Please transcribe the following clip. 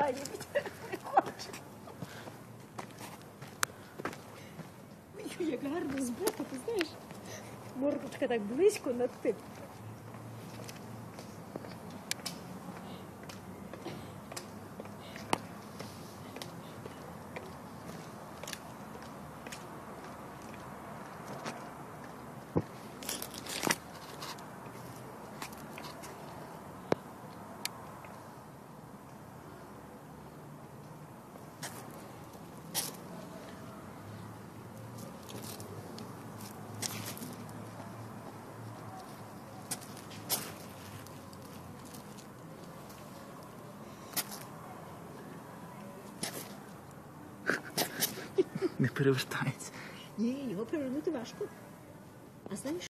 Таня. Ой, як гарно з боку, ти знаєш? Мордочка так близько над тим. Не перевертається. Ні, його перевернути важко. А знаєш,